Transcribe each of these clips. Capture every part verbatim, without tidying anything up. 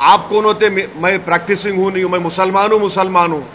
आप कौन होते? मैं प्रैक्टिसिंग हूं नहीं हूं, मैं मुसलमान हूं मुसलमान हूं।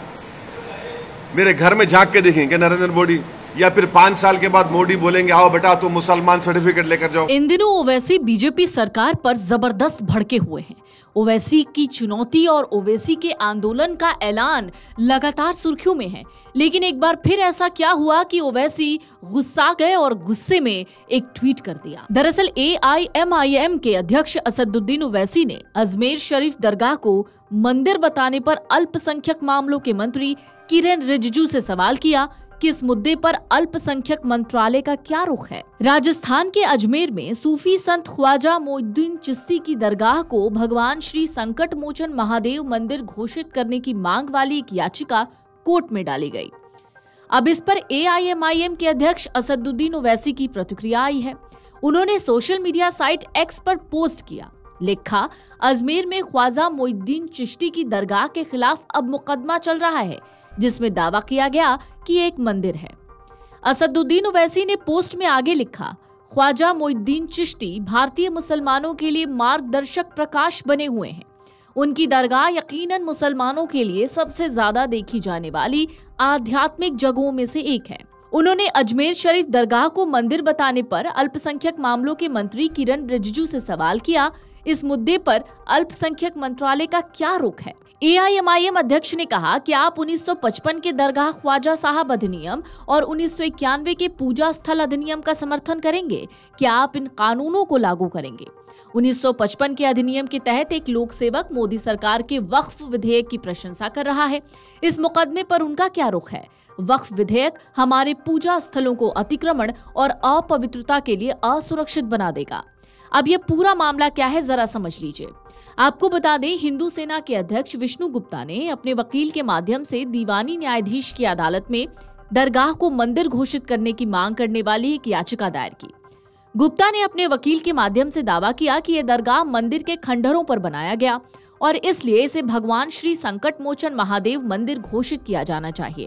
मेरे घर में झांक के देखेंगे नरेंद्र मोदी, या फिर पांच साल के बाद मोदी बोलेंगे आओ बेटा तुम मुसलमान सर्टिफिकेट लेकर जाओ। इन दिनों ओवैसी बीजेपी सरकार पर जबरदस्त भड़के हुए हैं। ओवैसी की चुनौती और ओवैसी के आंदोलन का ऐलान लगातार सुर्खियों में है। लेकिन एक बार फिर ऐसा क्या हुआ कि ओवैसी गुस्सा गए और गुस्से में एक ट्वीट कर दिया। दरअसल ए आई एम आई एम के अध्यक्ष असदुद्दीन ओवैसी ने अजमेर शरीफ दरगाह को मंदिर बताने पर अल्पसंख्यक मामलों के मंत्री किरेन रिजिजू से सवाल किया कि इस मुद्दे पर अल्पसंख्यक मंत्रालय का क्या रुख है। राजस्थान के अजमेर में सूफी संत ख्वाजा मोइनुद्दीन चिश्ती की दरगाह को भगवान श्री संकट मोचन महादेव मंदिर घोषित करने की मांग वाली एक याचिका कोर्ट में डाली गई। अब इस पर ए आई एम आई एम के अध्यक्ष असदुद्दीन ओवैसी की प्रतिक्रिया आई है। उन्होंने सोशल मीडिया साइट एक्स पर पोस्ट किया, लिखा अजमेर में ख्वाजा मोइनुद्दीन चिश्ती की दरगाह के खिलाफ अब मुकदमा चल रहा है जिसमें दावा किया गया कि एक मंदिर है। असदुद्दीन ओवैसी ने पोस्ट में आगे लिखा, ख्वाजा मोइनुद्दीन चिश्ती भारतीय मुसलमानों के लिए मार्गदर्शक प्रकाश बने हुए हैं। उनकी दरगाह यकीनन मुसलमानों के लिए सबसे ज्यादा देखी जाने वाली आध्यात्मिक जगहों में से एक है। उन्होंने अजमेर शरीफ दरगाह को मंदिर बताने पर अल्पसंख्यक मामलों के मंत्री किरेन रिजिजू से सवाल किया, इस मुद्दे पर अल्पसंख्यक मंत्रालय का क्या रुख है। ए आई एम आई एम अध्यक्ष ने कहा कि आप उन्नीस सौ पचपन के दरगाह ख्वाजा साहब अधिनियम और उन्नीस सौ इक्यानवे के पूजा स्थल अधिनियम का समर्थन करेंगे। क्या आप इन कानूनों को लागू करेंगे? उन्नीस सौ पचपन के अधिनियम के तहत एक लोक सेवक मोदी सरकार के वक्फ विधेयक की प्रशंसा कर रहा है। इस मुकदमे पर उनका क्या रुख है? वक्फ विधेयक हमारे पूजा स्थलों को अतिक्रमण और अपवित्रता के लिए असुरक्षित बना देगा। अब ये पूरा मामला क्या है जरा समझ लीजिए। आपको बता दें, हिंदू सेना के अध्यक्ष विष्णु गुप्ता ने अपने वकील के माध्यम से दीवानी न्यायाधीश की अदालत में दरगाह को मंदिर घोषित करने की मांग करने वाली एक याचिका दायर की। गुप्ता ने अपने वकील के माध्यम से दावा किया कि यह दरगाह मंदिर के खंडहरों पर बनाया गया और इसलिए इसे भगवान श्री संकट मोचन महादेव मंदिर घोषित किया जाना चाहिए।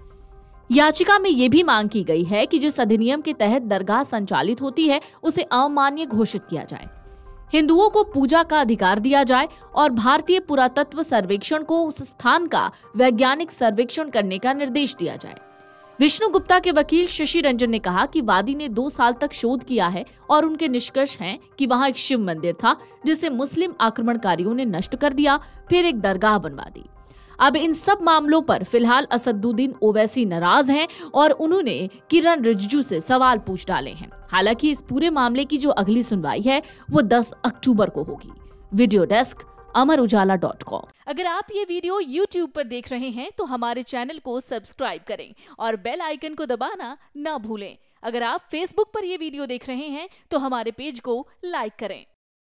याचिका में यह भी मांग की गई है कि जिस अधिनियम के तहत दरगाह संचालित होती है उसे अमान्य घोषित किया जाए, हिंदुओं को पूजा का अधिकार दिया जाए और भारतीय पुरातत्व सर्वेक्षण को उस स्थान का वैज्ञानिक सर्वेक्षण करने का निर्देश दिया जाए। विष्णु गुप्ता के वकील शशि रंजन ने कहा कि वादी ने दो साल तक शोध किया है और उनके निष्कर्ष हैं कि वहां एक शिव मंदिर था जिसे मुस्लिम आक्रमणकारियों ने नष्ट कर दिया, फिर एक दरगाह बनवा दी। अब इन सब मामलों पर फिलहाल असदुद्दीन ओवैसी नाराज हैं और उन्होंने किरेन रिजिजू से सवाल पूछ डाले हैं। हालांकि इस पूरे मामले की जो अगली सुनवाई है वो दस अक्टूबर को होगी। Video desk Amar Ujala dot com. अगर आप ये वीडियो यूट्यूब पर देख रहे हैं तो हमारे चैनल को सब्सक्राइब करें और बेल आइकन को दबाना ना भूलें। अगर आप फेसबुक पर ये वीडियो देख रहे हैं तो हमारे पेज को लाइक करें।